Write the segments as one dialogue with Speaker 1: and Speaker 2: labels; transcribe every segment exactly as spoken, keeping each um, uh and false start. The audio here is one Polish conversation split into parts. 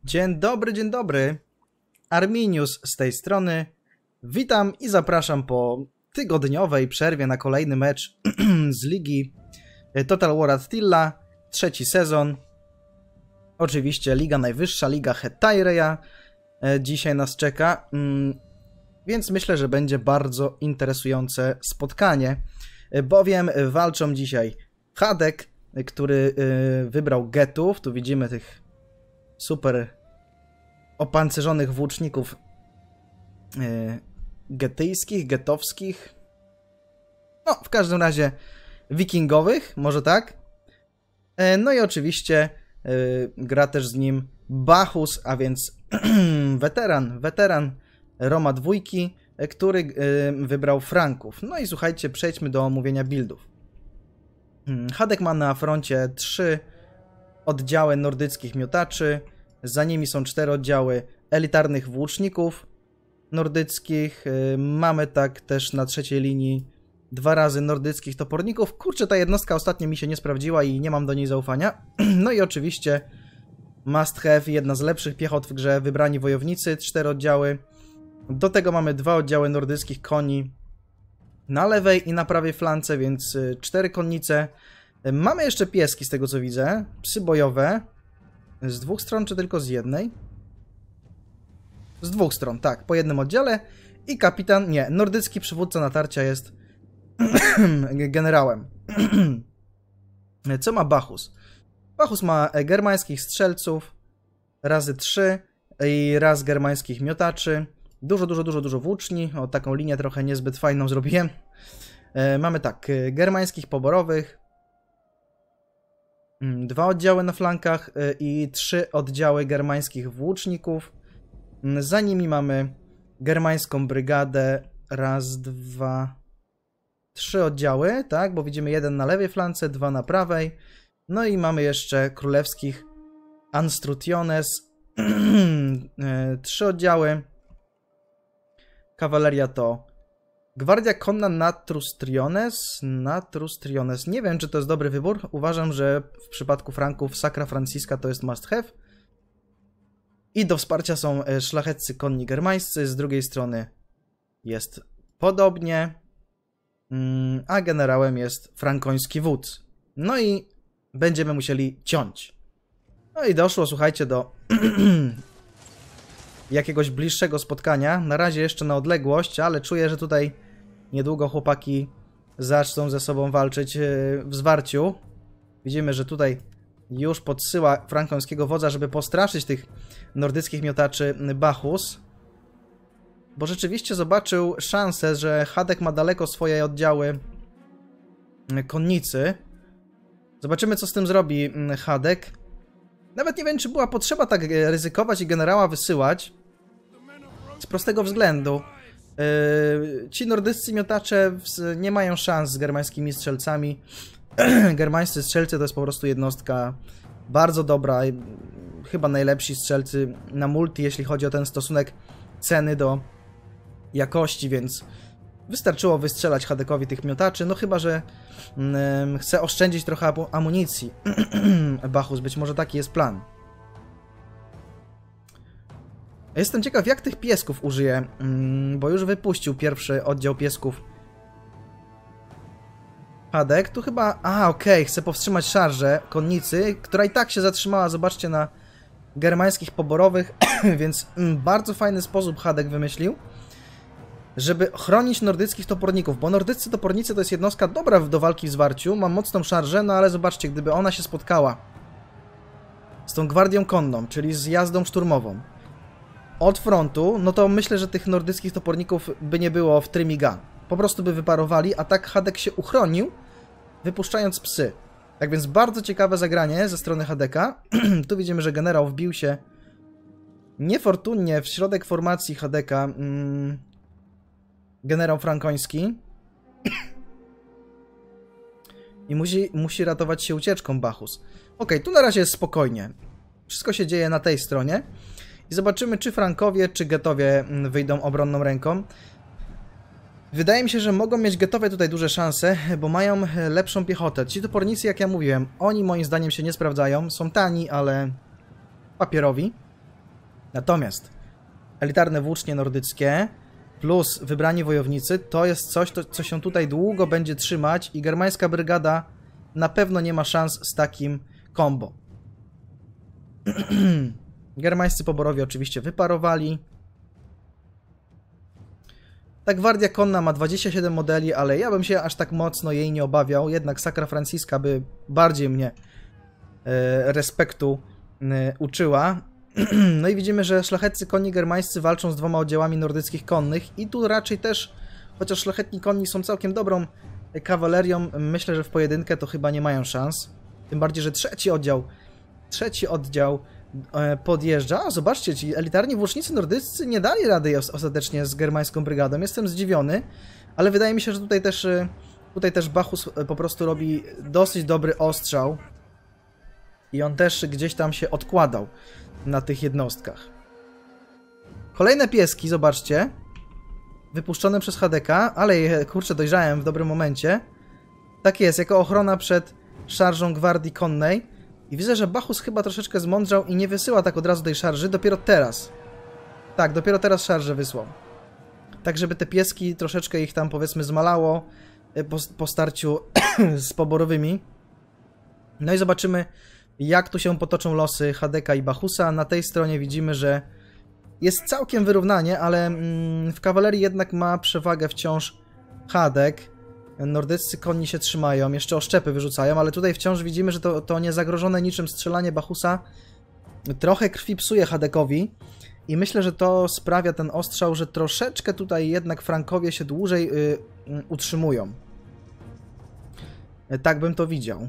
Speaker 1: Dzień dobry, dzień dobry. Arminius z tej strony. Witam i zapraszam po tygodniowej przerwie na kolejny mecz z ligi Total War Attila. Trzeci sezon. Oczywiście liga najwyższa, liga Hetaireya. Dzisiaj nas czeka. Więc myślę, że będzie bardzo interesujące spotkanie. Bowiem walczą dzisiaj Hadek, który wybrał getów. Tu widzimy tych super opancerzonych włóczników yy, getyjskich, getowskich. No, w każdym razie wikingowych, może tak. Yy, no i oczywiście yy, gra też z nim Bachus, a więc weteran, weteran Roma dwójki, yy, który yy, wybrał Franków. No i słuchajcie, przejdźmy do omówienia buildów. Yy, Hadek ma na froncie trzy oddziały nordyckich miotaczy, za nimi są cztery oddziały elitarnych włóczników nordyckich, mamy tak też na trzeciej linii dwa razy nordyckich toporników. Kurczę, ta jednostka ostatnio mi się nie sprawdziła i nie mam do niej zaufania. No i oczywiście must have, jedna z lepszych piechot w grze, wybrani wojownicy, cztery oddziały. Do tego mamy dwa oddziały nordyckich koni na lewej i na prawej flance, więc cztery konnice. Mamy jeszcze pieski z tego co widzę, psy bojowe. Z dwóch stron, czy tylko z jednej? Z dwóch stron, tak, po jednym oddziale. I kapitan, nie, nordycki przywódca natarcia jest generałem. Co ma Bachus? Bachus ma germańskich strzelców razy trzy i raz germańskich miotaczy. Dużo, dużo, dużo, dużo włóczni. O, taką linię trochę niezbyt fajną zrobiłem. E, mamy tak, germańskich poborowych. Dwa oddziały na flankach i trzy oddziały germańskich włóczników. Za nimi mamy germańską brygadę. Raz, dwa, trzy oddziały, tak? Bo widzimy jeden na lewej flance, dwa na prawej. No i mamy jeszcze królewskich Anstrutiones. Trzy oddziały. Kawaleria to Gwardia Konna Natrustriones. Natrustriones. Nie wiem, czy to jest dobry wybór. Uważam, że w przypadku Franków Sacra Francisca to jest must have. I do wsparcia są szlacheccy konni germańscy. Z drugiej strony jest podobnie. A generałem jest frankoński wódz. No i będziemy musieli ciąć. No i doszło, słuchajcie, do jakiegoś bliższego spotkania. Na razie jeszcze na odległość, ale czuję, że tutaj niedługo chłopaki zaczną ze sobą walczyć w zwarciu. Widzimy, że tutaj już podsyła frankońskiego wodza, żeby postraszyć tych nordyckich miotaczy Bachus. Bo rzeczywiście zobaczył szansę, że Hadek ma daleko swoje oddziały konnicy. Zobaczymy, co z tym zrobi Hadek. Nawet nie wiem, czy była potrzeba tak ryzykować i generała wysyłać. Z prostego względu. Yy, ci nordyccy miotacze nie mają szans z germańskimi strzelcami. Germańscy strzelcy to jest po prostu jednostka bardzo dobra. Chyba najlepsi strzelcy na multi, jeśli chodzi o ten stosunek ceny do jakości, więc wystarczyło wystrzelać Hadekowi tych miotaczy. No chyba, że yy, chce oszczędzić trochę amunicji. Bachus, być może taki jest plan. Jestem ciekaw, jak tych piesków użyje, bo już wypuścił pierwszy oddział piesków Hadek. Tu chyba... A, okej, okay. Chce powstrzymać szarżę konnicy, która i tak się zatrzymała, zobaczcie, na germańskich poborowych, więc bardzo fajny sposób Hadek wymyślił, żeby chronić nordyckich toporników, bo nordyccy topornicy to jest jednostka dobra do walki w zwarciu, ma mocną szarżę, no ale zobaczcie, gdyby ona się spotkała z tą gwardią konną, czyli z jazdą szturmową od frontu, no to myślę, że tych nordyckich toporników by nie było w trymiga. Po prostu by wyparowali, a tak Hadek się uchronił, wypuszczając psy. Tak więc bardzo ciekawe zagranie ze strony Hadeka. Tu widzimy, że generał wbił się niefortunnie w środek formacji Hadeka. Mm, generał frankoński. I musi, musi ratować się ucieczką Bachus. Ok, tu na razie jest spokojnie. Wszystko się dzieje na tej stronie. I zobaczymy, czy Frankowie, czy Getowie wyjdą obronną ręką. Wydaje mi się, że mogą mieć Getowie tutaj duże szanse, bo mają lepszą piechotę. Ci topornicy, jak ja mówiłem, oni moim zdaniem się nie sprawdzają. Są tani, ale papierowi. Natomiast elitarne włócznie nordyckie plus wybrani wojownicy to jest coś, to, co się tutaj długo będzie trzymać i germańska brygada na pewno nie ma szans z takim combo. Germańscy poborowie oczywiście wyparowali. Ta gwardia konna ma dwadzieścia siedem modeli, ale ja bym się aż tak mocno jej nie obawiał. Jednak Sacra Francisca by bardziej mnie e, respektu e, uczyła. No i widzimy, że szlachetcy konni germańscy walczą z dwoma oddziałami nordyckich konnych i tu raczej też, chociaż szlachetni konni są całkiem dobrą kawalerią, myślę, że w pojedynkę to chyba nie mają szans. Tym bardziej, że trzeci oddział, trzeci oddział podjeżdża. A zobaczcie, ci elitarni włócznicy nordyccy nie dali rady ostatecznie z germańską brygadą. Jestem zdziwiony, ale wydaje mi się, że tutaj też, tutaj też Bachus po prostu robi dosyć dobry ostrzał i on też gdzieś tam się odkładał na tych jednostkach. Kolejne pieski, zobaczcie, wypuszczone przez H D K, ale je, kurczę, dojrzałem w dobrym momencie. Tak jest, jako ochrona przed szarżą gwardii konnej. I widzę, że Bachus chyba troszeczkę zmądrzał i nie wysyła tak od razu tej szarży, dopiero teraz. Tak, dopiero teraz szarżę wysłał. Tak, żeby te pieski troszeczkę ich tam, powiedzmy, zmalało po, po starciu z poborowymi. No i zobaczymy, jak tu się potoczą losy H D K i Bachusa. Na tej stronie widzimy, że jest całkiem wyrównanie, ale mm, w kawalerii jednak ma przewagę wciąż H D K. Nordyccy konni się trzymają, jeszcze oszczepy wyrzucają, ale tutaj wciąż widzimy, że to, to niezagrożone niczym strzelanie Bachusa trochę krwi psuje H D Kowi i myślę, że to sprawia ten ostrzał, że troszeczkę tutaj jednak Frankowie się dłużej y, y, utrzymują. Tak bym to widział.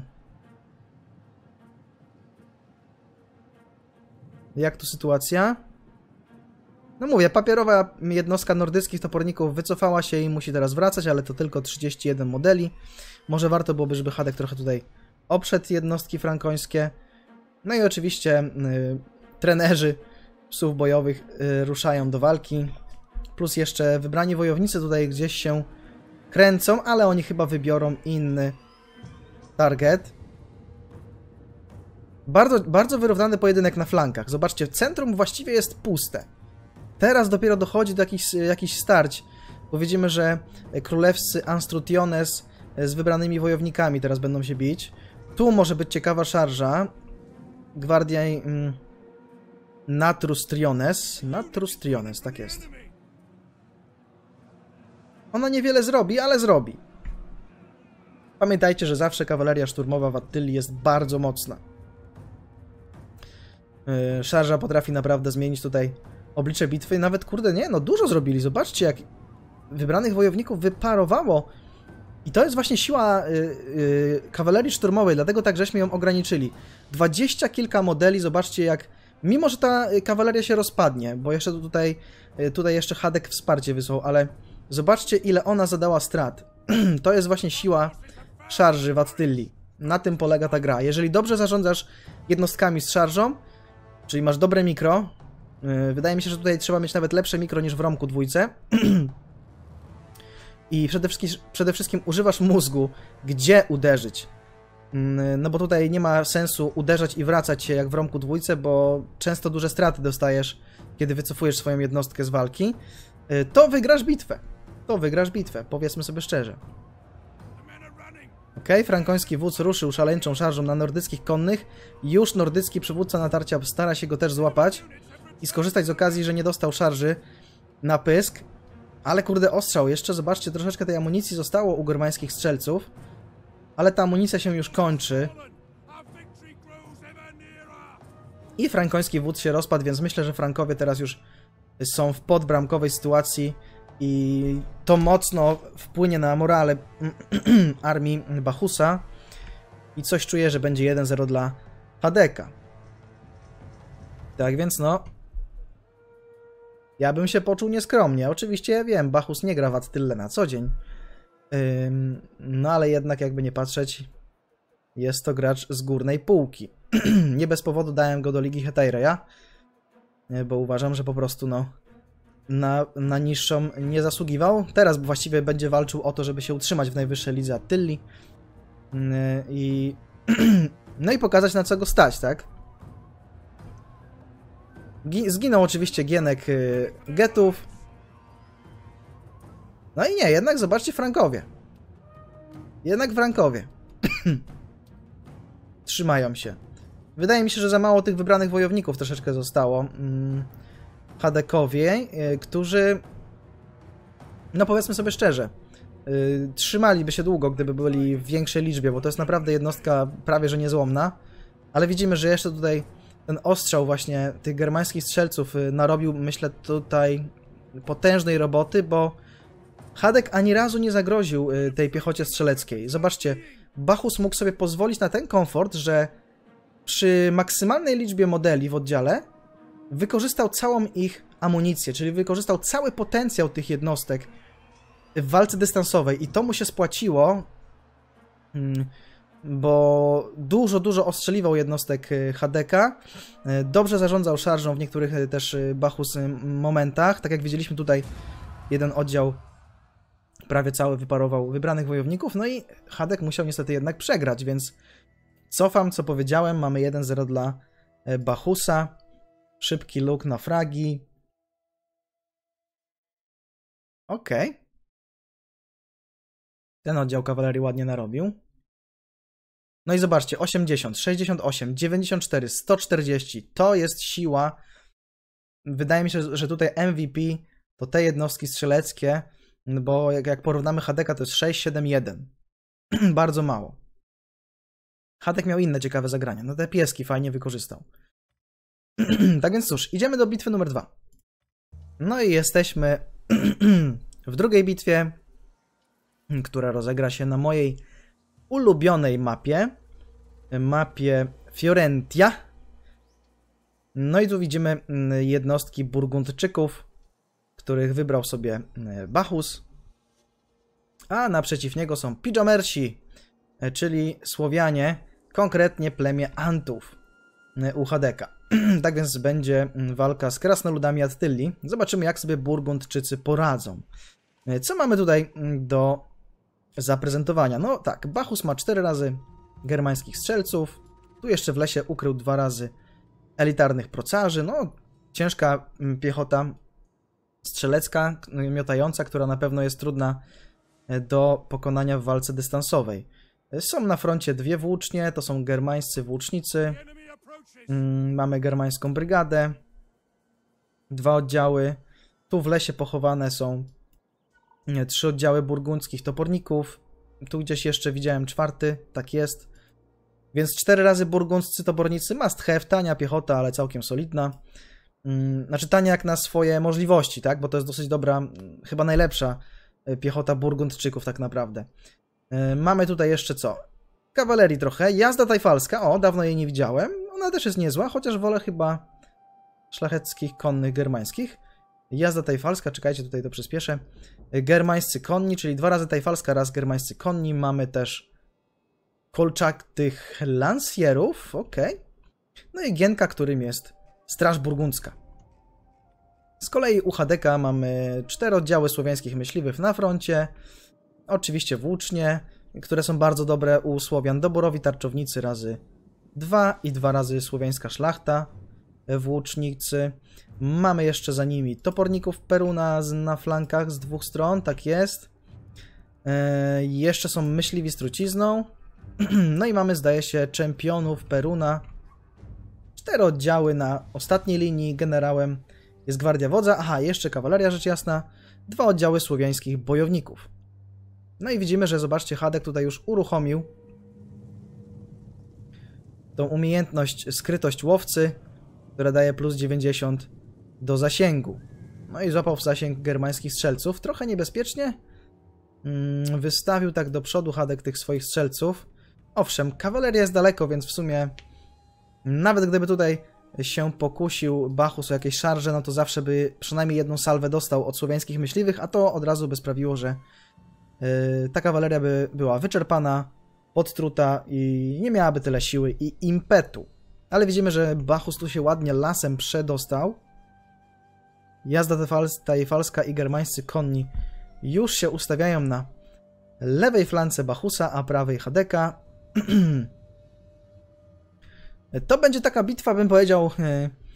Speaker 1: Jak tu sytuacja? No mówię, papierowa jednostka nordyckich toporników wycofała się i musi teraz wracać, ale to tylko trzydzieści jeden modeli. Może warto byłoby, żeby H D K trochę tutaj oprzedł jednostki frankońskie. No i oczywiście y, trenerzy psów bojowych y, ruszają do walki. Plus jeszcze wybrani wojownicy tutaj gdzieś się kręcą, ale oni chyba wybiorą inny target. Bardzo, bardzo wyrównany pojedynek na flankach. Zobaczcie, centrum właściwie jest puste. Teraz dopiero dochodzi do jakichś, jakichś starć, bo widzimy, że królewscy Anstrutiones z wybranymi wojownikami teraz będą się bić. Tu może być ciekawa szarża. Gwardia mm, Natrustriones. Natrustriones, tak jest. Ona niewiele zrobi, ale zrobi. Pamiętajcie, że zawsze kawaleria szturmowa w Attylii jest bardzo mocna. Yy, szarża potrafi naprawdę zmienić tutaj oblicze bitwy. Nawet, kurde, nie, no dużo zrobili. Zobaczcie, jak wybranych wojowników wyparowało. I to jest właśnie siła yy, yy, kawalerii szturmowej, dlatego tak żeśmy ją ograniczyli. Dwadzieścia kilka modeli, zobaczcie jak, mimo że ta kawaleria się rozpadnie, bo jeszcze tutaj, yy, tutaj jeszcze H D K wsparcie wysłał, ale zobaczcie ile ona zadała strat. To jest właśnie siła szarży w Attylii. Na tym polega ta gra. Jeżeli dobrze zarządzasz jednostkami z szarżą, czyli masz dobre mikro, yy, wydaje mi się, że tutaj trzeba mieć nawet lepsze mikro niż w Romku dwójce. I przede wszystkim, przede wszystkim używasz mózgu, gdzie uderzyć. No bo tutaj nie ma sensu uderzać i wracać się jak w Romku dwójce, bo często duże straty dostajesz, kiedy wycofujesz swoją jednostkę z walki. To wygrasz bitwę. To wygrasz bitwę, powiedzmy sobie szczerze. Ok, frankoński wódz ruszył szaleńczą szarżą na nordyckich konnych. Już nordycki przywódca natarcia stara się go też złapać i skorzystać z okazji, że nie dostał szarży na pysk. Ale kurde, ostrzał. Jeszcze zobaczcie, troszeczkę tej amunicji zostało u germańskich strzelców. Ale ta amunicja się już kończy. I frankoński wódz się rozpadł, więc myślę, że Frankowie teraz już są w podbramkowej sytuacji. I to mocno wpłynie na morale armii Bachusa. I coś czuję, że będzie jeden zero dla H D K. Tak więc no... Ja bym się poczuł nieskromnie. Oczywiście ja wiem, Bachus nie gra w Attylę na co dzień. Ym, no ale jednak jakby nie patrzeć, jest to gracz z górnej półki. Nie bez powodu dałem go do Ligi Hetaireya, bo uważam, że po prostu no na, na niższą nie zasługiwał. Teraz właściwie będzie walczył o to, żeby się utrzymać w najwyższej lidze Attylii. Yy, i no i pokazać, na co go stać, tak? Zginął oczywiście Gienek y, Getów. No i nie, jednak zobaczcie Frankowie. Jednak Frankowie. Trzymają się. Wydaje mi się, że za mało tych wybranych wojowników troszeczkę zostało. Mm, Hadekowie, y, którzy, no powiedzmy sobie szczerze, y, trzymaliby się długo, gdyby byli w większej liczbie, bo to jest naprawdę jednostka prawie że niezłomna. Ale widzimy, że jeszcze tutaj ten ostrzał właśnie tych germańskich strzelców y, narobił, myślę, tutaj potężnej roboty, bo Hadek ani razu nie zagroził y, tej piechocie strzeleckiej. Zobaczcie, Bachus mógł sobie pozwolić na ten komfort, że przy maksymalnej liczbie modeli w oddziale wykorzystał całą ich amunicję, czyli wykorzystał cały potencjał tych jednostek w walce dystansowej i to mu się spłaciło, bo dużo, dużo ostrzeliwał jednostek Hadeka, dobrze zarządzał szarżą w niektórych też Bachus momentach, tak jak widzieliśmy tutaj jeden oddział prawie cały wyparował wybranych wojowników, no i Hadek musiał niestety jednak przegrać, więc cofam, co powiedziałem, mamy jeden zero dla Bachusa. Szybki luk na fragi. Okej. Okay. Ten oddział kawalerii ładnie narobił. No i zobaczcie, osiemdziesiąt, sześćdziesiąt osiem, dziewięćdziesiąt cztery, sto czterdzieści. To jest siła. Wydaje mi się, że tutaj M V P to te jednostki strzeleckie, bo jak, jak porównamy Hadeka, to jest sześć siedem jeden. Bardzo mało. Hadek miał inne ciekawe zagrania. No te pieski fajnie wykorzystał. Tak więc cóż, idziemy do bitwy numer dwa. No i jesteśmy w drugiej bitwie, która rozegra się na mojej ulubionej mapie. Mapie Fiorentia. No i tu widzimy jednostki Burgundczyków, których wybrał sobie Bachus. A naprzeciw niego są Pidżamersi, czyli Słowianie, konkretnie plemię Antów u Hadeka. Tak więc będzie walka z krasnoludami Attylii. Zobaczymy, jak sobie Burgundczycy poradzą. Co mamy tutaj do zaprezentowania? No tak, Bachus ma cztery razy germańskich strzelców. Tu jeszcze w lesie ukrył dwa razy elitarnych procarzy. No, ciężka piechota strzelecka, miotająca, która na pewno jest trudna do pokonania w walce dystansowej. Są na froncie dwie włócznie, to są germańscy włócznicy. Mamy germańską brygadę. Dwa oddziały. Tu w lesie pochowane są nie, trzy oddziały burgundzkich toporników. Tu gdzieś jeszcze widziałem czwarty, tak jest. Więc cztery razy burgundzcy topornicy, must have, tania piechota, ale całkiem solidna. Znaczy tania jak na swoje możliwości, tak? Bo to jest dosyć dobra, chyba najlepsza piechota Burgundczyków tak naprawdę. Mamy tutaj jeszcze co? Kawalerii trochę, jazda tajfalska, o, dawno jej nie widziałem. Ona też jest niezła, chociaż wolę chyba szlacheckich konnych germańskich. Jazda tajfalska, czekajcie, tutaj to przyspieszę. Germańscy konni, czyli dwa razy tajfalska, raz germańscy konni. Mamy też kolczatych lansjerów, ok. No i Gienka, którym jest Straż Burgundzka. Z kolei u Hadeka mamy cztery oddziały słowiańskich myśliwych na froncie. Oczywiście włócznie, które są bardzo dobre u Słowian. Doborowi tarczownicy razy dwa i dwa razy słowiańska szlachta. Włócznicy. Mamy jeszcze za nimi toporników Peruna na flankach z dwóch stron, tak jest. Yy, jeszcze są myśliwi z trucizną. No i mamy, zdaje się, czempionów Peruna. Cztery oddziały na ostatniej linii. Generałem jest gwardia wodza. Aha, jeszcze kawaleria, rzecz jasna. Dwa oddziały słowiańskich bojowników. No i widzimy, że zobaczcie, Hadek tutaj już uruchomił tą umiejętność skrytość łowcy, która daje plus dziewięćdziesiąt do zasięgu. No i złapał w zasięg germańskich strzelców. Trochę niebezpiecznie. Wystawił tak do przodu Hadek tych swoich strzelców. Owszem, kawaleria jest daleko, więc w sumie nawet gdyby tutaj się pokusił Bachus o jakieś szarże, no to zawsze by przynajmniej jedną salwę dostał od słowiańskich myśliwych, a to od razu by sprawiło, że yy, ta kawaleria by była wyczerpana, podtruta i nie miałaby tyle siły i impetu. Ale widzimy, że Bachus tu się ładnie lasem przedostał. Jazda tajfalska i germańscy konni już się ustawiają na lewej flance Bachusa, a prawej Hadeka. To będzie taka bitwa, bym powiedział,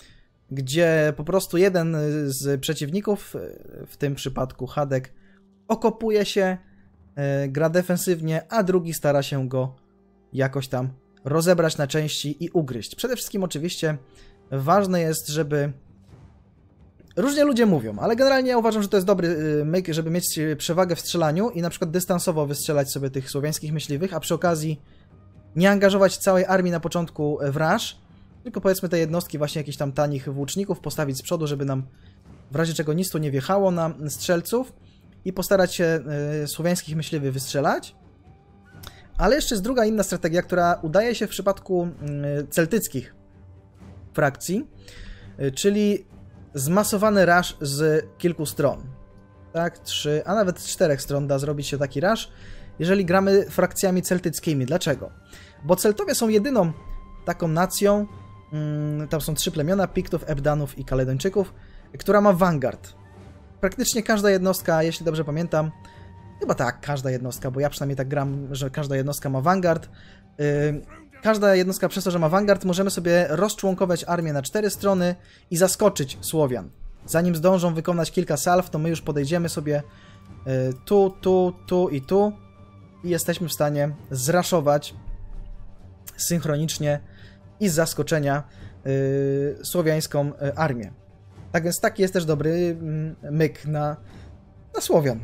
Speaker 1: gdzie po prostu jeden z przeciwników, w tym przypadku Hadek, okopuje się, gra defensywnie, a drugi stara się go jakoś tam rozebrać na części i ugryźć. Przede wszystkim oczywiście ważne jest, żeby... Różnie ludzie mówią, ale generalnie ja uważam, że to jest dobry myk, żeby mieć przewagę w strzelaniu i na przykład dystansowo wystrzelać sobie tych słowiańskich myśliwych, a przy okazji nie angażować całej armii na początku w rush, tylko powiedzmy te jednostki właśnie jakichś tam tanich włóczników postawić z przodu, żeby nam w razie czego nic tu nie wjechało na strzelców i postarać się y, słowiańskich myśliwych wystrzelać. Ale jeszcze jest druga inna strategia, która udaje się w przypadku y, celtyckich frakcji, y, czyli zmasowany rush z kilku stron. Tak, trzy, a nawet czterech stron da zrobić się taki rush, jeżeli gramy frakcjami celtyckimi. Dlaczego? Bo Celtowie są jedyną taką nacją, mm, tam są trzy plemiona, Piktów, Ebdanów i Kaledończyków, która ma Vanguard. Praktycznie każda jednostka, jeśli dobrze pamiętam, chyba tak, każda jednostka, bo ja przynajmniej tak gram, że każda jednostka ma Vanguard. Yy, każda jednostka przez to, że ma Vanguard, możemy sobie rozczłonkować armię na cztery strony i zaskoczyć Słowian. Zanim zdążą wykonać kilka salw, to my już podejdziemy sobie yy, tu, tu, tu i tu i jesteśmy w stanie zraszować synchronicznie i z zaskoczenia yy, słowiańską yy, armię. Tak więc taki jest też dobry yy, myk na, na Słowian.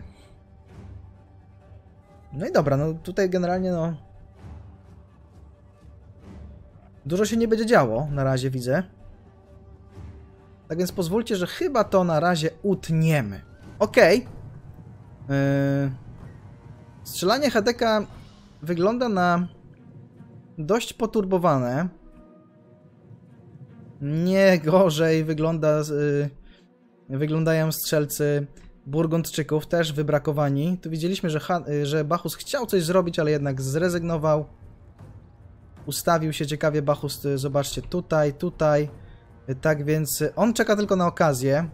Speaker 1: No i dobra, no tutaj generalnie no dużo się nie będzie działo, na razie widzę. Tak więc pozwólcie, że chyba to na razie utniemy. Okej. Okay. Yy... Strzelanie Hadeka wygląda na dość poturbowane. Nie gorzej wygląda, yy, wyglądają strzelcy Burgundczyków, też wybrakowani. Tu widzieliśmy, że, ha że Bachus chciał coś zrobić, ale jednak zrezygnował. Ustawił się ciekawie Bachus, zobaczcie, tutaj, tutaj. Tak więc on czeka tylko na okazję.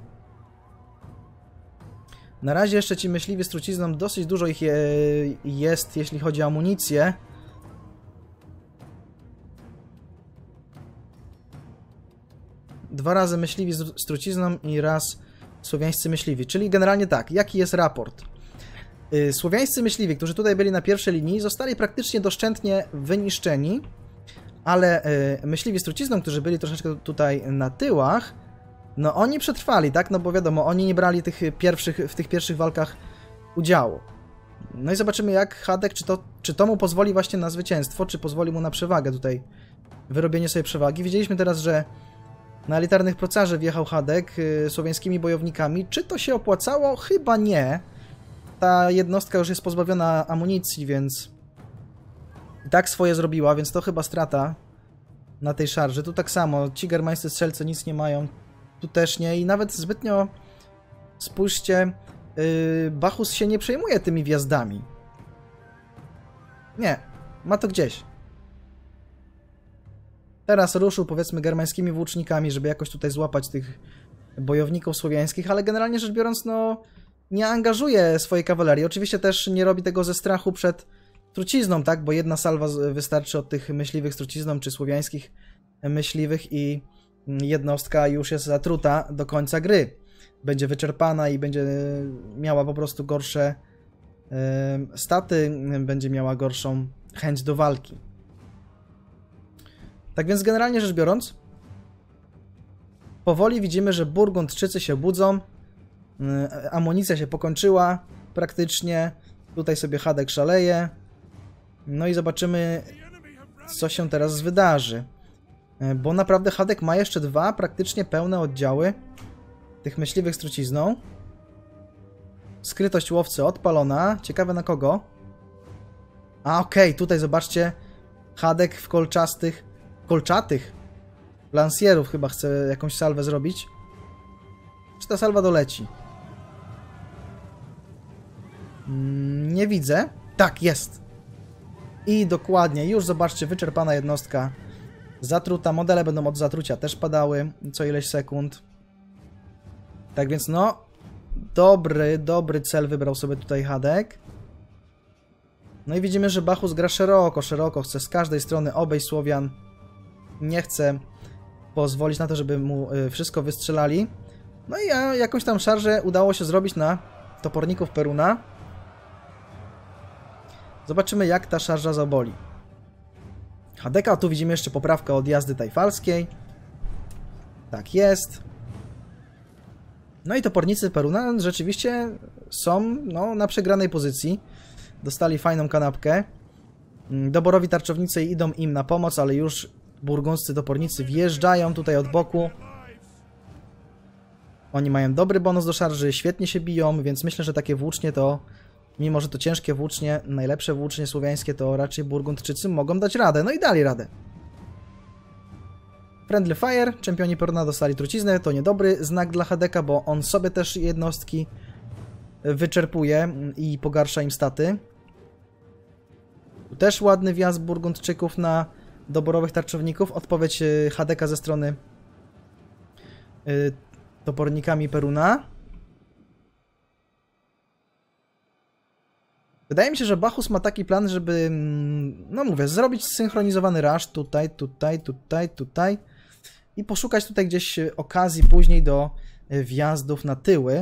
Speaker 1: Na razie jeszcze ci myśliwi z trucizną, dosyć dużo ich je jest, jeśli chodzi o amunicję. Dwa razy myśliwi z trucizną i raz słowiańscy myśliwi. Czyli generalnie tak, jaki jest raport? Yy, słowiańscy myśliwi, którzy tutaj byli na pierwszej linii, zostali praktycznie doszczętnie wyniszczeni, ale yy, myśliwi z trucizną, którzy byli troszeczkę tutaj na tyłach, no oni przetrwali, tak? No bo wiadomo, oni nie brali tych pierwszych, w tych pierwszych walkach udziału. No i zobaczymy, jak Hadek, czy to, czy to mu pozwoli właśnie na zwycięstwo, czy pozwoli mu na przewagę tutaj, wyrobienie sobie przewagi. Widzieliśmy teraz, że na elitarnych procarzy wjechał Hadek yy, słowiańskimi bojownikami. Czy to się opłacało? Chyba nie. Ta jednostka już jest pozbawiona amunicji, więc i tak swoje zrobiła, więc to chyba strata na tej szarży. Tu tak samo, ci germańscy strzelcy nic nie mają. Tu też nie i nawet zbytnio, spójrzcie, yy, Bachus się nie przejmuje tymi wjazdami. Nie, ma to gdzieś. Teraz ruszył, powiedzmy, germańskimi włócznikami, żeby jakoś tutaj złapać tych bojowników słowiańskich, ale generalnie rzecz biorąc, no, nie angażuje swojej kawalerii. Oczywiście też nie robi tego ze strachu przed trucizną, tak, bo jedna salwa wystarczy od tych myśliwych z trucizną, czy słowiańskich myśliwych i jednostka już jest zatruta do końca gry. Będzie wyczerpana i będzie miała po prostu gorsze yy, staty, będzie miała gorszą chęć do walki. Tak więc generalnie rzecz biorąc, powoli widzimy, że Burgundczycy się budzą, yy, amunicja się pokończyła praktycznie, tutaj sobie Hadek szaleje, no i zobaczymy, co się teraz wydarzy. Bo naprawdę Hadek ma jeszcze dwa praktycznie pełne oddziały tych myśliwych z trucizną. Skrytość łowcy odpalona. Ciekawe na kogo. A okej, okay, tutaj zobaczcie. Hadek w kolczastych, kolczatych lansierów chyba chce jakąś salwę zrobić. Czy ta salwa doleci? Mm, nie widzę. Tak, jest. I dokładnie, już zobaczcie, wyczerpana jednostka. Zatruta, modele będą od zatrucia też padały co ileś sekund. Tak więc no, dobry, dobry cel wybrał sobie tutaj Hadek. No i widzimy, że Bachus gra szeroko, szeroko, chce z każdej strony obejść Słowian. Nie chce pozwolić na to, żeby mu wszystko wystrzelali. No i jakąś tam szarżę udało się zrobić na toporników Peruna. Zobaczymy, jak ta szarża zaboli. Hadeka, tu widzimy jeszcze poprawkę od jazdy tajfalskiej. Tak jest. No i topornicy Peruna rzeczywiście są no, na przegranej pozycji. Dostali fajną kanapkę. Doborowi tarczownicy idą im na pomoc, ale już burgundscy topornicy wjeżdżają tutaj od boku. Oni mają dobry bonus do szarży, świetnie się biją, więc myślę, że takie włócznie to, mimo że to ciężkie włócznie, najlepsze włócznie słowiańskie, to raczej Burgundczycy mogą dać radę. No i dali radę. Friendly Fire, czempioni Peruna dostali truciznę, to niedobry znak dla Hadeka, bo on sobie też jednostki wyczerpuje i pogarsza im staty. Tu też ładny wjazd Burgundczyków na doborowych tarczowników. Odpowiedź Hadeka ze strony topornikami Peruna. Wydaje mi się, że Bachus ma taki plan, żeby, no mówię, zrobić zsynchronizowany rush tutaj, tutaj, tutaj, tutaj i poszukać tutaj gdzieś okazji później do wjazdów na tyły.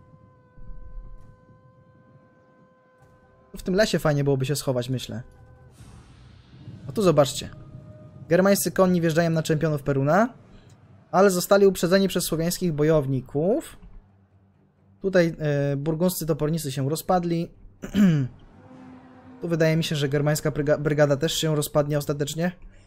Speaker 1: W tym lesie fajnie byłoby się schować, myślę. A tu zobaczcie. Germańscy konni wjeżdżają na czempionów Peruna, ale zostali uprzedzeni przez słowiańskich bojowników. Tutaj e, burgundzcy topornicy się rozpadli. Tu wydaje mi się, że germańska bryga brygada też się rozpadnie ostatecznie.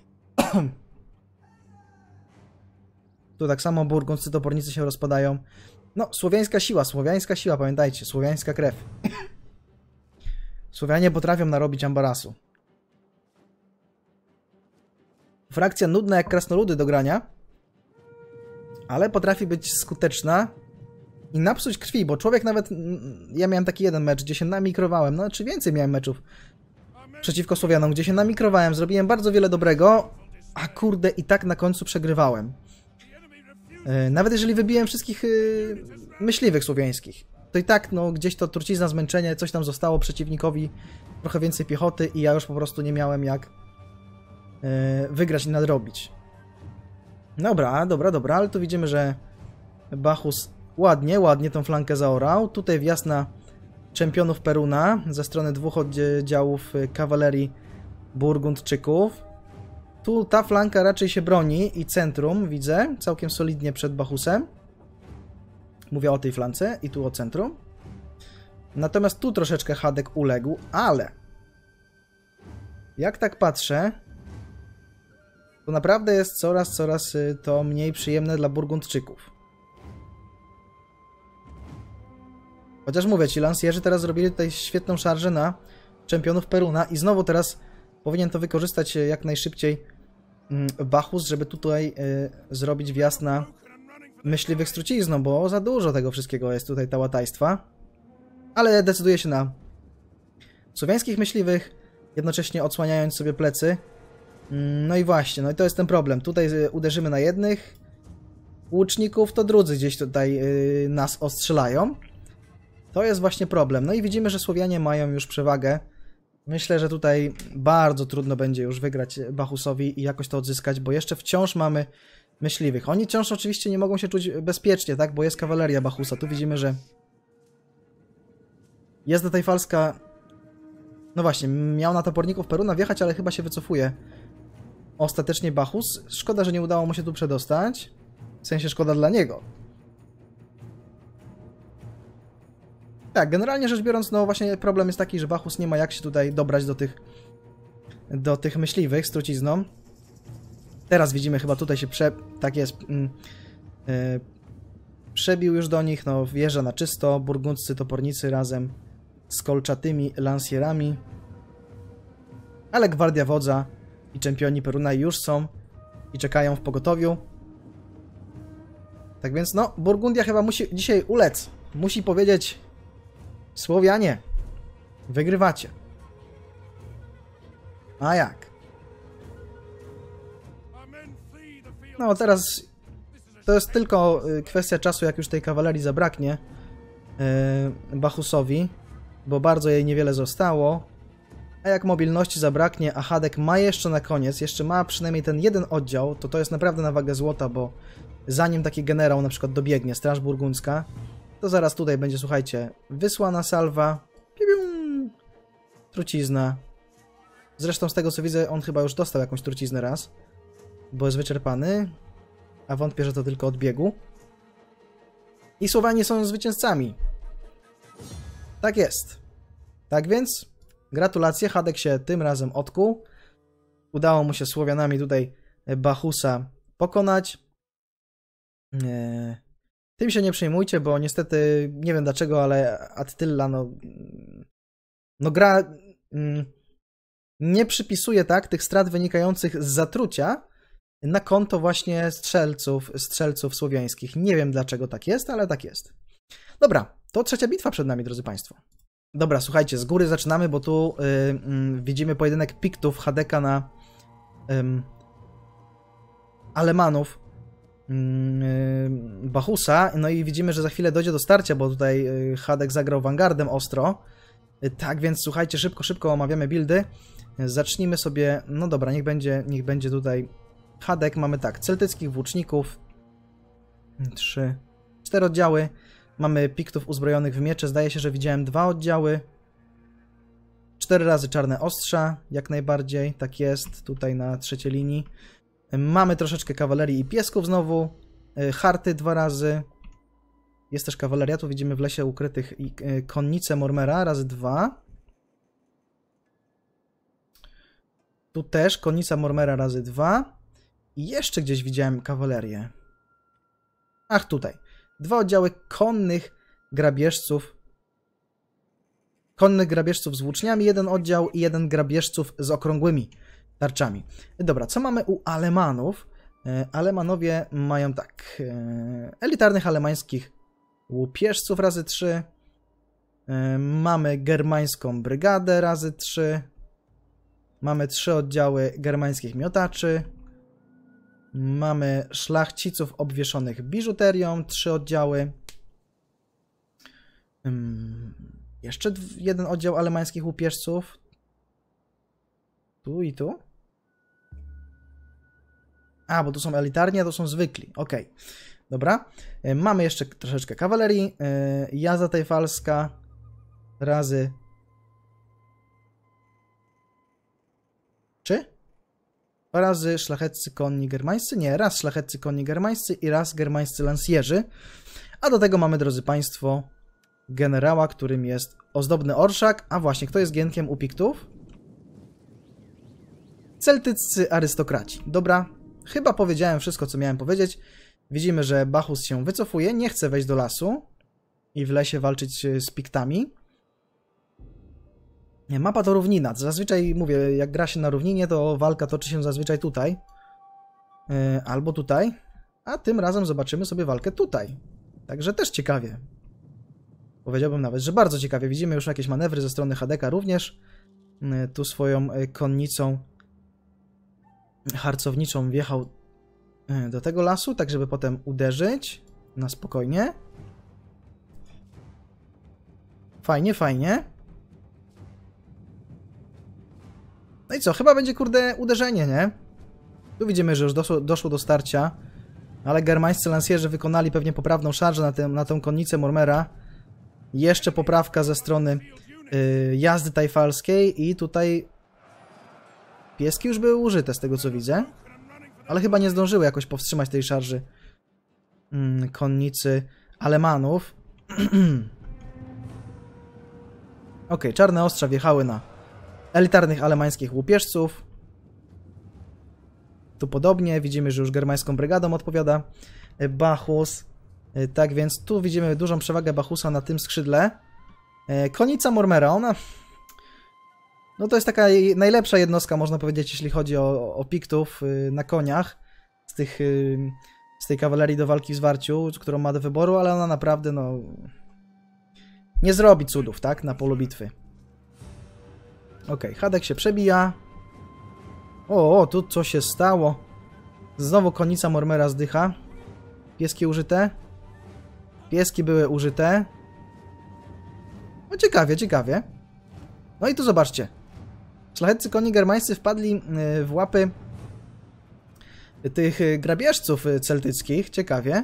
Speaker 1: Tu tak samo burgundzcy topornicy się rozpadają. No, słowiańska siła, słowiańska siła, pamiętajcie, słowiańska krew. Słowianie potrafią narobić ambarasu. Frakcja nudna jak krasnoludy do grania, ale potrafi być skuteczna i napsuć krwi, bo człowiek nawet... Ja miałem taki jeden mecz, gdzie się namikrowałem, no czy więcej miałem meczów przeciwko Słowianom, gdzie się namikrowałem, zrobiłem bardzo wiele dobrego, a kurde i tak na końcu przegrywałem. Nawet jeżeli wybiłem wszystkich myśliwych słowiańskich, to i tak no gdzieś to trucizna, zmęczenie, coś tam zostało przeciwnikowi, trochę więcej piechoty i ja już po prostu nie miałem jak wygrać i nadrobić. Dobra, dobra, dobra, ale tu widzimy, że Bachus ładnie, ładnie tą flankę zaorał. Tutaj wjazd na czempionów Peruna ze strony dwóch oddziałów kawalerii Burgundczyków. Tu ta flanka raczej się broni i centrum widzę całkiem solidnie przed Bachusem. Mówię o tej flance i tu o centrum. Natomiast tu troszeczkę Hadek uległ, ale jak tak patrzę, to naprawdę jest coraz, coraz to mniej przyjemne dla Burgundczyków. Chociaż mówię ci, lansjerzy teraz zrobili tutaj świetną szarżę na czempionów Peruna i znowu teraz powinien to wykorzystać jak najszybciej Bachus, żeby tutaj y, zrobić wjazd na myśliwych z trucizną, bo za dużo tego wszystkiego jest tutaj tałatajstwa. Ale decyduje się na słowiańskich myśliwych, jednocześnie odsłaniając sobie plecy. No i właśnie, no i to jest ten problem. Tutaj uderzymy na jednych łuczników, to drudzy gdzieś tutaj yy, nas ostrzelają. To jest właśnie problem. No i widzimy, że Słowianie mają już przewagę. Myślę, że tutaj bardzo trudno będzie już wygrać Bachusowi i jakoś to odzyskać, bo jeszcze wciąż mamy myśliwych. Oni wciąż oczywiście nie mogą się czuć bezpiecznie, tak? Bo jest kawaleria Bachusa. Tu widzimy, że jazda tajfalska... No właśnie, miał na toporników Peruna wjechać, ale chyba się wycofuje ostatecznie Bachus. Szkoda, że nie udało mu się tu przedostać. W sensie szkoda dla niego. Tak, generalnie rzecz biorąc, no właśnie problem jest taki, że Bachus nie ma jak się tutaj dobrać do tych do tych myśliwych z trucizną. Teraz widzimy, chyba tutaj się prze... tak jest. Mm, yy, przebił już do nich, no wjeżdża na czysto. Burgundzcy topornicy razem z kolczatymi lansjerami. Ale gwardia wodza i czempioni Peruna już są i czekają w pogotowiu. Tak więc no, Burgundia chyba musi dzisiaj ulec. Musi powiedzieć: Słowianie, wygrywacie. A jak? No teraz to jest tylko kwestia czasu, jak już tej kawalerii zabraknie yy, Bachusowi, bo bardzo jej niewiele zostało. A jak mobilności zabraknie, a Hadek ma jeszcze na koniec, jeszcze ma przynajmniej ten jeden oddział, to to jest naprawdę na wagę złota, bo zanim taki generał na przykład dobiegnie, Straż Burgundzka, to zaraz tutaj będzie, słuchajcie, wysłana salwa, piu-piu, trucizna. Zresztą z tego co widzę, on chyba już dostał jakąś truciznę raz, bo jest wyczerpany, a wątpię, że to tylko od biegu. I Słowianie są zwycięzcami. Tak jest. Tak więc, gratulacje, Hadek się tym razem odkuł. Udało mu się Słowianami tutaj Bachusa pokonać. Eee, tym się nie przejmujcie, bo niestety, nie wiem dlaczego, ale Attila, no, no gra mm, nie przypisuje tak tych strat wynikających z zatrucia na konto właśnie strzelców, strzelców słowiańskich. Nie wiem dlaczego tak jest, ale tak jest. Dobra, to trzecia bitwa przed nami, drodzy Państwo. Dobra, słuchajcie, z góry zaczynamy, bo tu yy, yy, widzimy pojedynek Piktów Hadeka na yy, Alemanów yy, Bachusa. No i widzimy, że za chwilę dojdzie do starcia, bo tutaj yy, Hadek zagrał Vanguardem ostro. Yy, tak więc słuchajcie, szybko, szybko omawiamy buildy. Yy, zacznijmy sobie, no dobra, niech będzie, niech będzie tutaj Hadek. Mamy tak, celtyckich włóczników, trzy, cztery oddziały. Mamy Piktów uzbrojonych w miecze. Zdaje się, że widziałem dwa oddziały. Cztery razy czarne ostrza, jak najbardziej. Tak jest, tutaj na trzeciej linii. Mamy troszeczkę kawalerii i piesków znowu. Harty dwa razy. Jest też kawaleria. Tu widzimy w lesie ukrytych i konnice Mormera razy dwa. Tu też konnica Mormera razy dwa. I jeszcze gdzieś widziałem kawalerię. Ach, tutaj. Dwa oddziały konnych grabieżców. Konnych grabieżców z włóczniami, jeden oddział i jeden grabieżców z okrągłymi tarczami. Dobra, co mamy u Alemanów? Alemanowie mają tak. Elitarnych alemańskich łupieżców razy trzy. Mamy germańską brygadę razy trzy. Mamy trzy oddziały germańskich miotaczy. Mamy szlachciców obwieszonych biżuterią, trzy oddziały. Um, jeszcze jeden oddział alemańskich łupieżców. Tu i tu. A, bo tu są elitarni, a to są zwykli. Ok, dobra. Mamy jeszcze troszeczkę kawalerii. Jazda tajfalska razy... Czy? Razy szlacheccy konni germańscy. Nie, raz szlacheccy konni germańscy i raz germańscy lansjerzy. A do tego mamy, drodzy Państwo, generała, którym jest ozdobny orszak. A właśnie, kto jest gienkiem u Piktów? Celtyccy arystokraci. Dobra, chyba powiedziałem wszystko, co miałem powiedzieć. Widzimy, że Bachus się wycofuje, nie chce wejść do lasu i w lesie walczyć z Piktami. Nie, mapa to równina. Zazwyczaj, mówię, jak gra się na równinie, to walka toczy się zazwyczaj tutaj. Yy, albo tutaj. A tym razem zobaczymy sobie walkę tutaj. Także też ciekawie. Powiedziałbym nawet, że bardzo ciekawie. Widzimy już jakieś manewry ze strony Hadeka również. Yy, tu swoją yy, konnicą harcowniczą wjechał yy, do tego lasu, tak żeby potem uderzyć na spokojnie. Fajnie, fajnie. No i co? Chyba będzie, kurde, uderzenie, nie? Tu widzimy, że już doszło, doszło do starcia. Ale germańscy lansjerzy wykonali pewnie poprawną szarżę na, tym, na tą konnicę Mormera. Jeszcze poprawka ze strony yy, jazdy tajfalskiej. I tutaj pieski już były użyte, z tego co widzę. Ale chyba nie zdążyły jakoś powstrzymać tej szarży yy, konnicy Alemanów. Ok, czarne ostrza wjechały na elitarnych alemańskich łupieżców. Tu podobnie, widzimy, że już germańską brygadą odpowiada Bachus. Tak więc tu widzimy dużą przewagę Bachusa na tym skrzydle. Konica Mormera, ona... No to jest taka najlepsza jednostka, można powiedzieć, jeśli chodzi o, o Piktów na koniach. Z, tych, z tej kawalerii do walki w zwarciu, którą ma do wyboru, ale ona naprawdę, no... nie zrobi cudów, tak? Na polu bitwy. Ok, Hadek się przebija. O, o, tu co się stało? Znowu konica Mormera zdycha. Pieski użyte. Pieski były użyte. No ciekawie, ciekawie. No i tu zobaczcie. Szlacheccy koni germańscy wpadli w łapy tych grabieżców celtyckich. Ciekawie.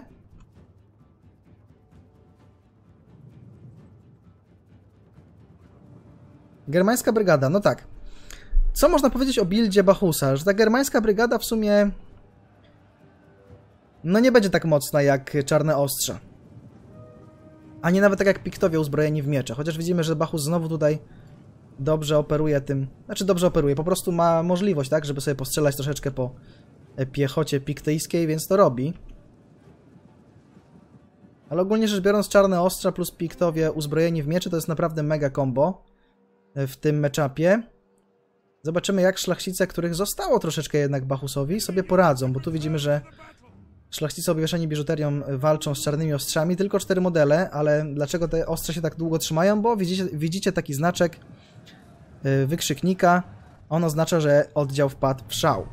Speaker 1: Germańska brygada, no tak. Co można powiedzieć o buildzie Bachusa? Że ta germańska brygada w sumie no nie będzie tak mocna jak Czarne Ostrza. Ani nawet tak jak Piktowie uzbrojeni w miecze. Chociaż widzimy, że Bachus znowu tutaj dobrze operuje tym... Znaczy dobrze operuje, po prostu ma możliwość, tak, żeby sobie postrzelać troszeczkę po piechocie piktyjskiej, więc to robi. Ale ogólnie rzecz biorąc, Czarne Ostrza plus Piktowie uzbrojeni w miecze to jest naprawdę mega combo w tym meczapie. Zobaczymy, jak szlachcice, których zostało troszeczkę jednak Bachusowi, sobie poradzą, bo tu widzimy, że szlachcice obwieszeni biżuterią walczą z czarnymi ostrzami. Tylko cztery modele, ale dlaczego te ostrze się tak długo trzymają? Bo widzicie, widzicie taki znaczek wykrzyknika. On oznacza, że oddział wpadł w szał.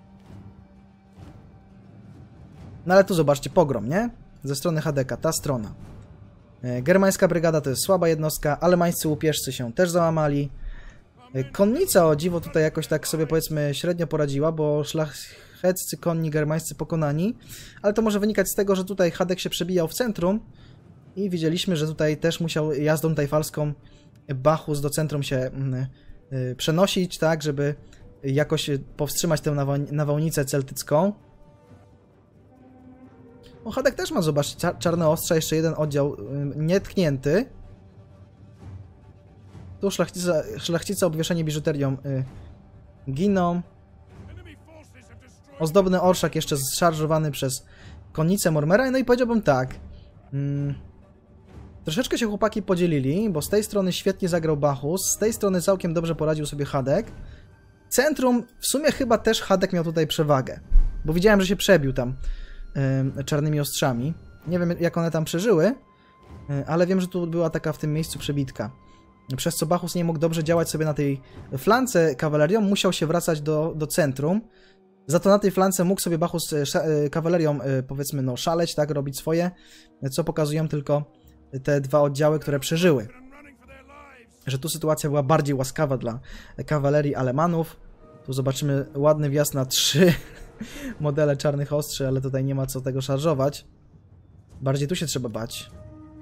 Speaker 1: No ale tu zobaczcie, pogrom, nie? Ze strony Hadeka, ta strona. Germańska brygada to jest słaba jednostka, alemańscy łupieżcy się też załamali. Konnica, o dziwo, tutaj jakoś tak sobie powiedzmy średnio poradziła, bo szlacheccy konni germańscy pokonani. Ale to może wynikać z tego, że tutaj Hadek się przebijał w centrum i widzieliśmy, że tutaj też musiał jazdą tajfalską Bachus do centrum się y, przenosić, tak, żeby jakoś powstrzymać tę nawałnicę celtycką. O, Hadek też ma, zobaczcie, Czarne Ostrza, jeszcze jeden oddział y, nietknięty. Tu szlachcice, szlachcice obwieszeni biżuterią y, giną. Ozdobny orszak jeszcze zszarżowany przez konnicę Mormera. No i powiedziałbym tak. Mm, troszeczkę się chłopaki podzielili, bo z tej strony świetnie zagrał Bachus, z tej strony całkiem dobrze poradził sobie Hadek. Centrum, w sumie chyba też Hadek miał tutaj przewagę, bo widziałem, że się przebił tam y, czarnymi ostrzami. Nie wiem, jak one tam przeżyły, y, ale wiem, że tu była taka w tym miejscu przebitka. Przez co Bachus nie mógł dobrze działać sobie na tej flance kawalerią, musiał się wracać do, do centrum. Za to na tej flance mógł sobie Bachus kawalerią, powiedzmy, no, szaleć, tak, robić swoje, co pokazują tylko te dwa oddziały, które przeżyły. Że tu sytuacja była bardziej łaskawa dla kawalerii Alemanów. Tu zobaczymy ładny wjazd na trzy modele czarnych ostrzy, ale tutaj nie ma co tego szarżować. Bardziej tu się trzeba bać.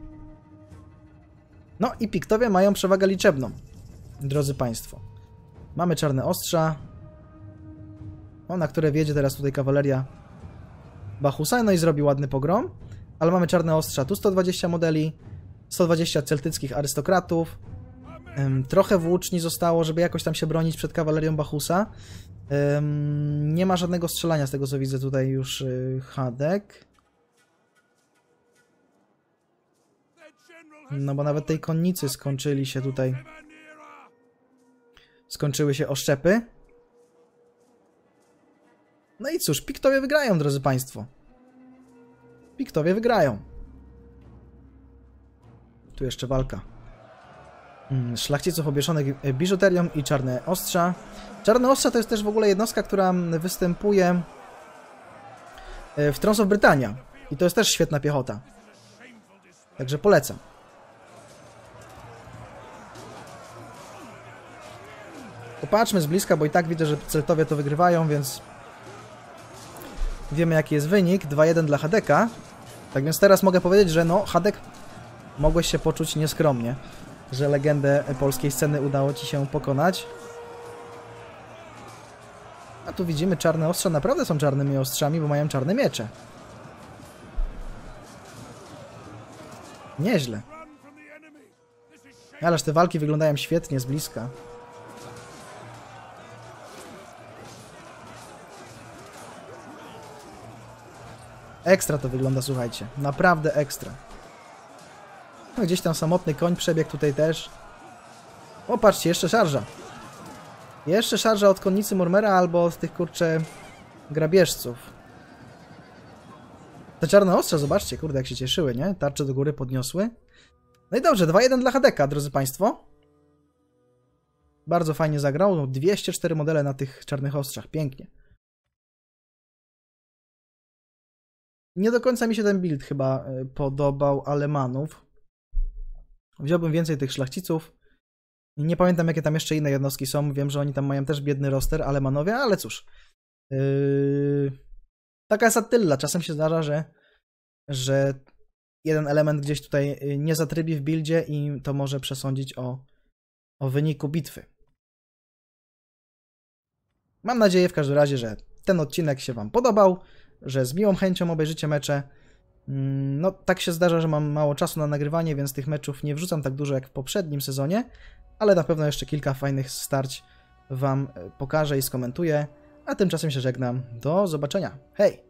Speaker 1: No i Piktowie mają przewagę liczebną, drodzy Państwo. Mamy czarne ostrza, o, na które wjedzie teraz tutaj kawaleria Bachusa, no i zrobi ładny pogrom. Ale mamy czarne ostrza, tu sto dwadzieścia modeli, sto dwadzieścia celtyckich arystokratów. Um, trochę włóczni zostało, żeby jakoś tam się bronić przed kawalerią Bachusa. Um, nie ma żadnego strzelania z tego, co widzę tutaj już yy, Hadek. No bo nawet tej konnicy skończyli się tutaj. Skończyły się oszczepy. No i cóż, Piktowie wygrają, drodzy Państwo. Piktowie wygrają. Tu jeszcze walka. Szlachciców obwieszonych biżuterią i czarne ostrza. Czarne ostrza to jest też w ogóle jednostka, która występuje w Thrones of Britannia. I to jest też świetna piechota. Także polecam. Popatrzmy z bliska, bo i tak widzę, że Celtowie to wygrywają, więc wiemy, jaki jest wynik. dwa jeden dla Hadeka. Tak więc teraz mogę powiedzieć, że no, Hadek, mogłeś się poczuć nieskromnie, że legendę polskiej sceny udało ci się pokonać. A tu widzimy, czarne ostrza naprawdę są czarnymi ostrzami, bo mają czarne miecze. Nieźle. Ależ te walki wyglądają świetnie z bliska. Ekstra to wygląda, słuchajcie. Naprawdę ekstra. No, gdzieś tam samotny koń przebiegł tutaj też. O, patrzcie, jeszcze szarża. Jeszcze szarża od konnicy Mormera albo od tych, kurcze, grabieżców. Te czarne ostrza, zobaczcie, kurde, jak się cieszyły, nie? Tarcze do góry podniosły. No i dobrze, dwa jeden dla Hadeka, drodzy Państwo. Bardzo fajnie zagrał. No, dwieście cztery modele na tych czarnych ostrzach. Pięknie. Nie do końca mi się ten build chyba podobał Alemanów. Wziąłbym więcej tych szlachciców. Nie pamiętam, jakie tam jeszcze inne jednostki są. Wiem, że oni tam mają też biedny roster Alemanowie, ale cóż. Yy... Taka jest Attila. Czasem się zdarza, że, że jeden element gdzieś tutaj nie zatrybi w buildzie i to może przesądzić o, o wyniku bitwy. Mam nadzieję w każdym razie, że ten odcinek się wam podobał, że z miłą chęcią obejrzycie mecze. No, tak się zdarza, że mam mało czasu na nagrywanie, więc tych meczów nie wrzucam tak dużo jak w poprzednim sezonie, ale na pewno jeszcze kilka fajnych starć wam pokażę i skomentuję, a tymczasem się żegnam. Do zobaczenia. Hej!